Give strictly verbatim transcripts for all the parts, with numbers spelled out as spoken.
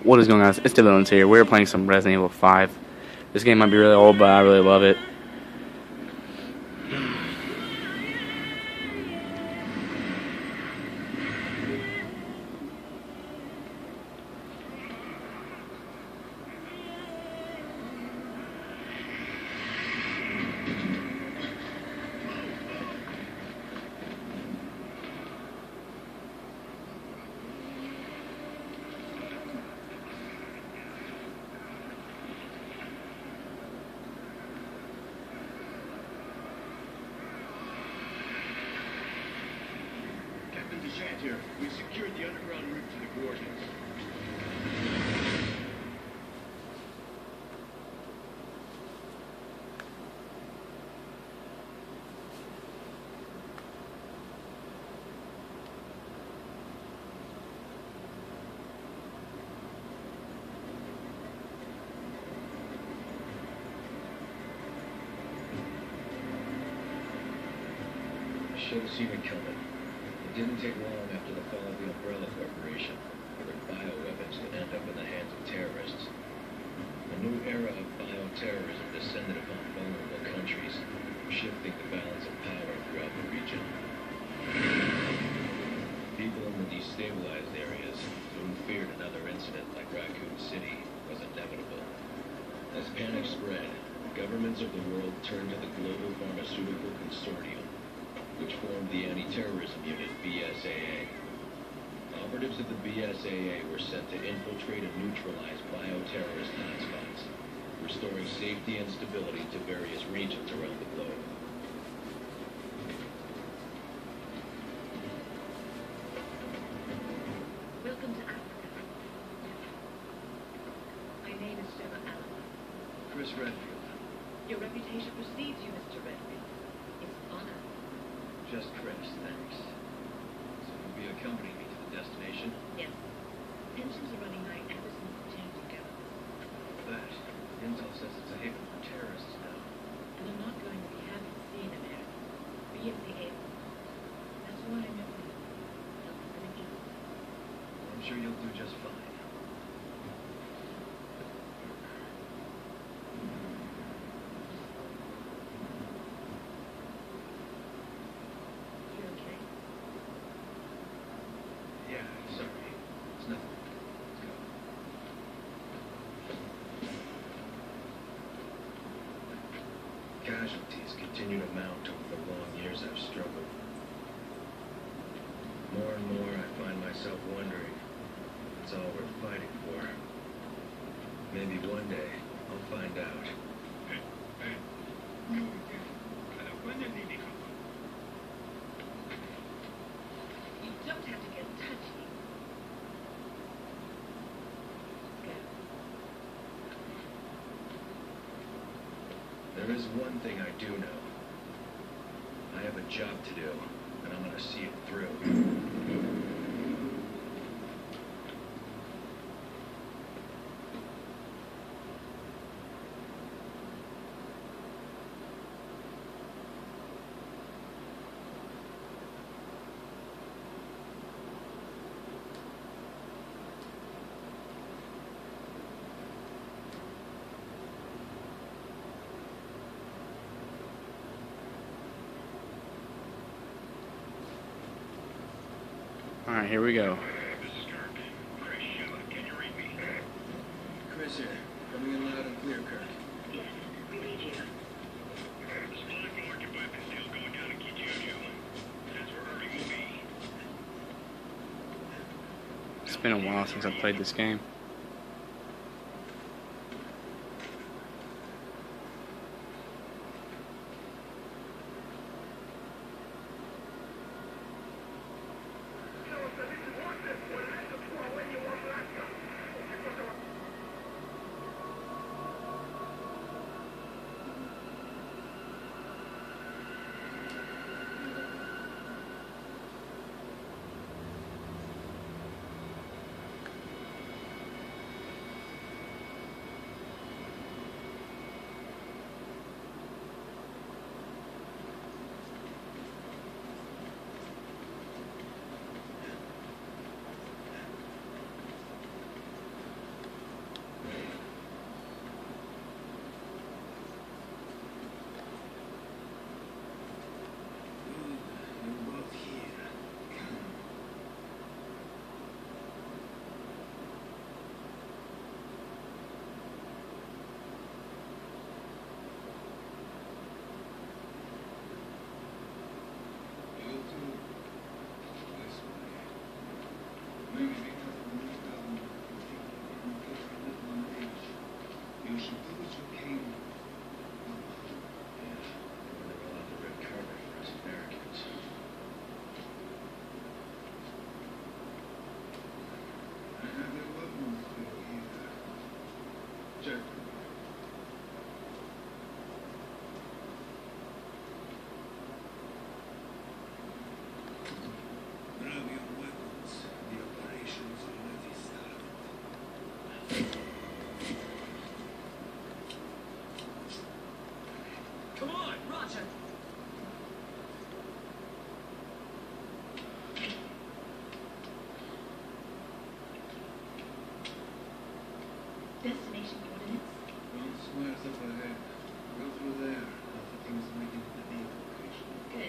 What is going on? It's EViL here. We're playing some Resident Evil five. This game might be really old, but I really love it. Here, we've secured the underground route to the coordinates. Should have seen it coming. It didn't take long after the fall of the Umbrella Corporation for their bioweapons to end up in the hands of terrorists. A new era of bioterrorism descended upon vulnerable countries, shifting the balance of power throughout the region. People in the destabilized areas soon feared another incident like Raccoon City was inevitable. As panic spread, governments of the world turned to the Global Pharmaceutical Consortium, which formed the anti-terrorism unit B S A A. Operatives of the B S A A were sent to infiltrate and neutralize bioterrorist hotspots, restoring safety and stability to various regions around the globe. Welcome to Africa. My name is Sarah Allen. Chris Redfield. Your reputation precedes you, Mister Redfield. It's an honor. Just Chris, thanks. So you'll be accompanying me to the destination? Yes. Tensions are running high ever since the change in government. That. Intel says it's a haven for terrorists now. And I'm not going to be happy to see an American be at the aid. That's why I'm at home. Helping for the evil. Well, I'm sure you'll do just fine. Yeah, sorry. It's nothing. Let's go. Casualties continue to mount over the long years I've struggled. More and more I find myself wondering if it's all worth fighting for. Maybe one day I'll find out. You don't have to get touchy. Go. There is one thing I do know. I have a job to do, and I'm gonna see it through. Alright, here we go. This is Kirk. Chris, can you read me? Chris here. Coming in loud and clear, Kirk. Yes, we read you. Supply from occupied still going down in Kijiju. That's where Irving will be. It's been a while since I played this game. their weapons through either. Check. Grab your weapons. The operation's already started. Come on, Roger! Destination coordinates. Don't swear up ahead. Go through there. After things make it to the deep location. Good.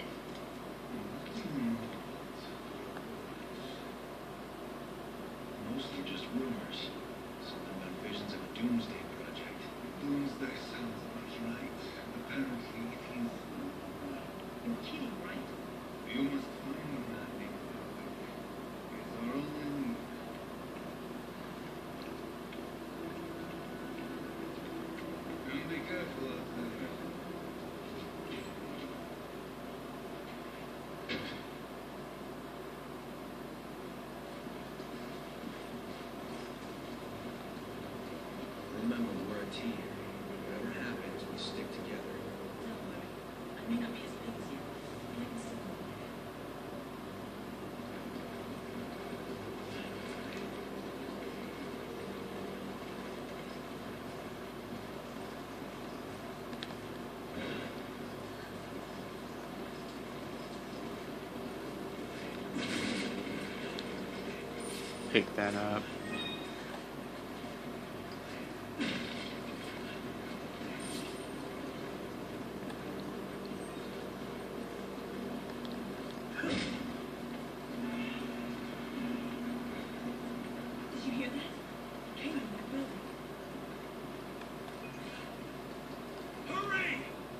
Most are just rumors. Something about visions of a doomsday project. Doomsday sounds about right. Apparently it is. You're kidding, right? You must find that big topic. It's our only lead. And be careful out there. Remember, we're a team. Whatever happens, we stick together. Don't worry. I may not be as big as you, but I can still move. Pick that up. Did you hear that? It came from that building. Hurry!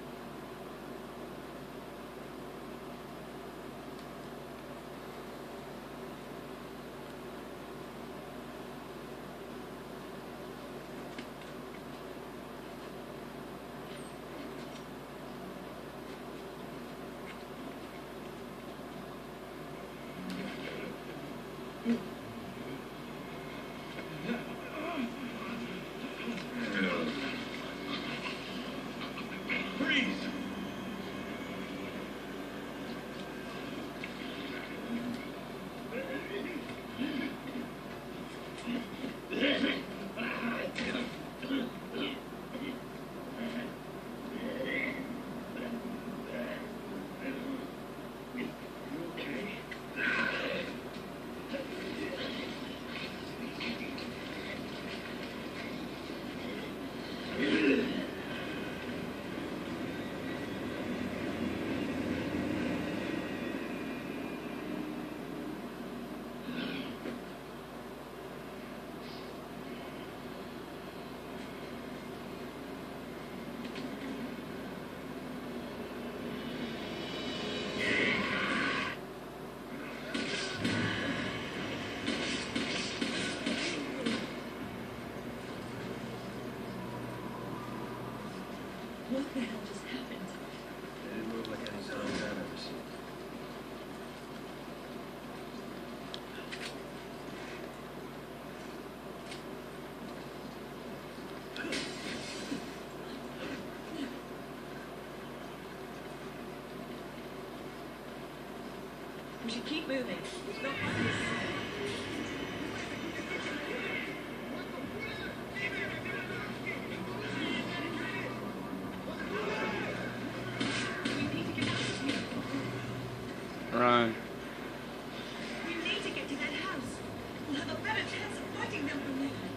Freeze! You okay? What the hell just happened? They didn't look like any zombies I've ever seen. We should keep moving. We've got this. Run. We need to get to that house. We'll have a better chance of fighting them from there.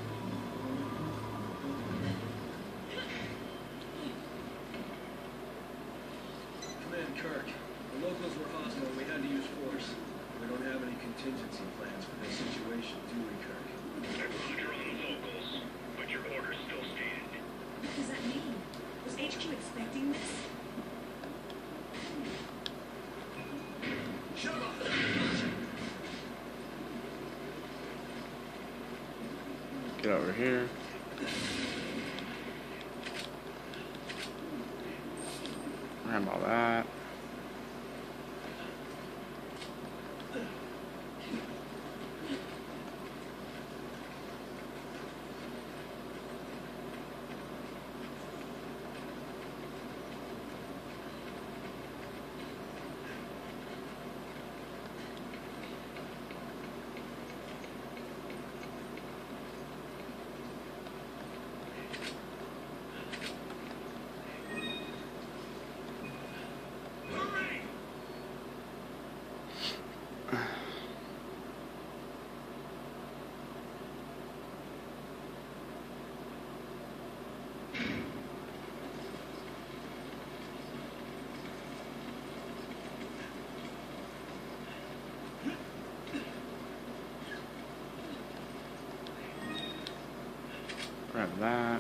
Command Kirk. The locals were hostile and we had to use force. We don't have any contingency plans for this situation, do we, Kirk? Roger on the locals, but your orders still stand. What does that mean? Was H Q expecting this? Shove up! Get over here. Grab all that. Grab that.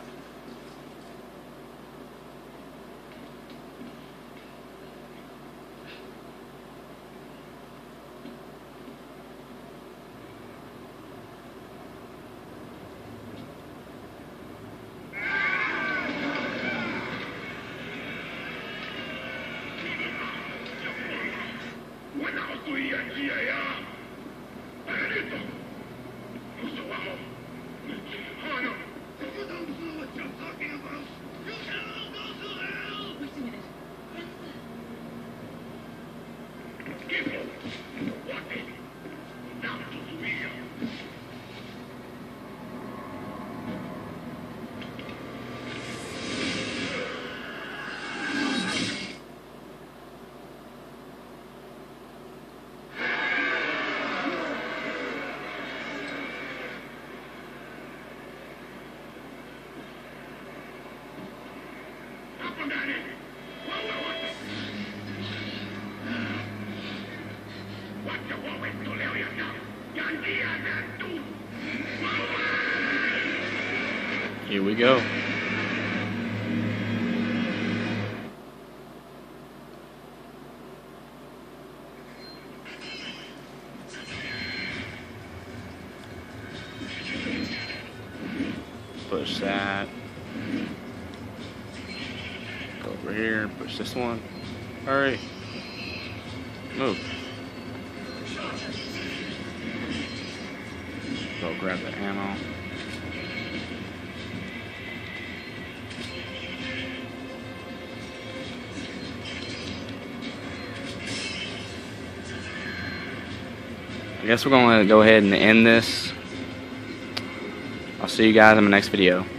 Here we go. Push that. Go over here, push this one. Hurry. Move. Go grab the ammo. I guess we're going to go ahead and end this. I'll see you guys in my next video.